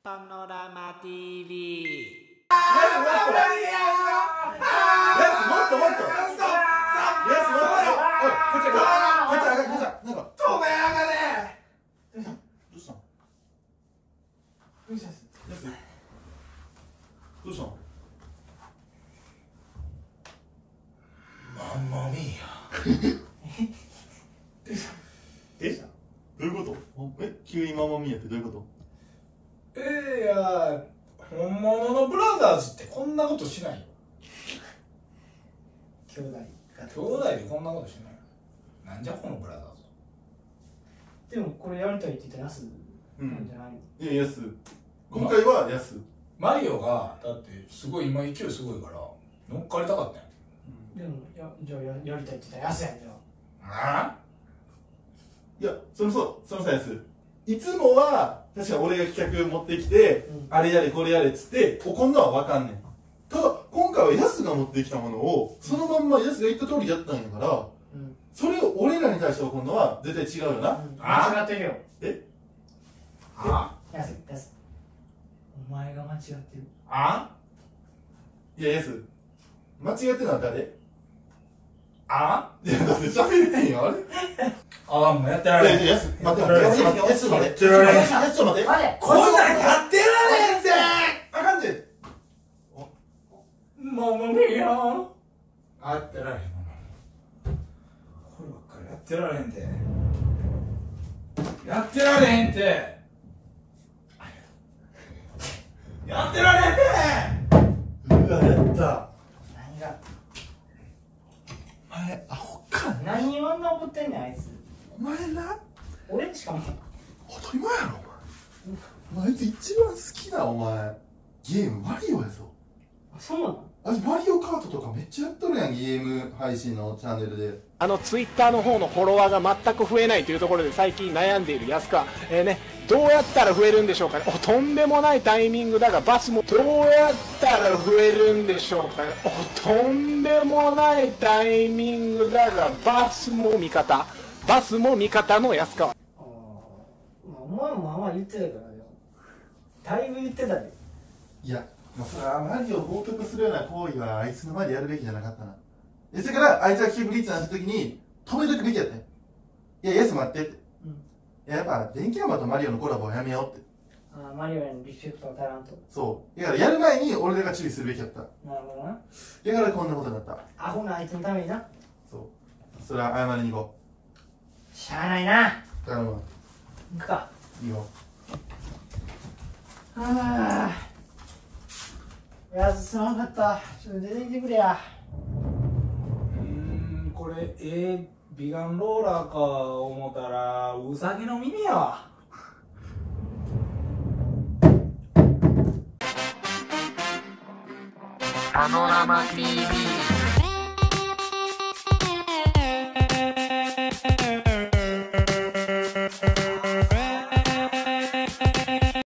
パノラマ TV。 やつもっともっと。やつもっと。おい、こっちなんか。止めやがれ。どうしたの？やつ。どうしたの？マンマミーヤ。どういうこと？急にマンマミーヤってどういうこと？ いや、本物のブラザーズってこんなことしないよ。兄弟でこんなことしないよ。なんじゃこのブラザーズ。 でもこれやりたいって言ったら安なんじゃないの？ いや、ヤス。今回はヤス。 マリオがだってすごい今勢いすごいから乗っかりたかったんや。 でもじゃあやりたいって言ったら安やんじゃあいや、そのさ、ヤス。いつもは、確か俺が企画持ってきて、あれやれこれやれっつって怒んのはわかんねん。ただ、今回はヤスが持ってきたものを、そのまんまヤスが言った通りやったんやから、それを俺らに対して怒るのは絶対違うよな。 間違ってるよ。安。お前が間違ってる。 いや、ヤス。間違ってるのは誰？いや、だって喋れてんよ、あれ？ もうやってられん。 ヤス、待って。ヤス待って。 やってられん。 ヤスちょっと待って。 こんなんやってられんぜ。 あかんで。 ママミーヤ。やってられん。こればっかりやってられんて。やってられへんて。やってられんて。 うわ、やった。 何が？ お前、アホか。 何をあんな怒ってんねんあいつ。 お前な。 俺しかも。 当たり前やろ、お前。あいつ一番好きな、お前。ゲーム、マリオやぞ。 そうなの？ あいつマリオカートとかめっちゃやっとるやん、ゲーム配信のチャンネルで。 ツイッターの方のフォロワーが全く増えないというところで最近悩んでいる安川、どうやったら増えるんでしょうかね。とんでもないタイミングだがバスもどうやったら増えるんでしょうかね。とんでもないタイミングだがバスも味方の安川。 お前もまあまあ言ってたからよ。だいぶ言ってたで。 いや、もうそれはマリオを冒涜するような行為はあいつの前でやるべきじゃなかったな。それからあいつがキューブリッツになった時に止めとくべきやったね。いや、イエス待ってって。やっぱ電気山とマリオのコラボはやめようって。 マリオへのリスペクトが足らんと。 そう。だからやる前に俺らが注意するべきやった。 なるほどな。 だからこんなことになった。 アホなあいつのためにな。 そう。それは謝りに行こう。しゃあないな。 頼むわ。 行くか。 いいよ。 やつすまんかった。ちょっと出てきてくれや。 これ美顔ローラーか思ったらウサギの耳やわ。 パノラマ TV。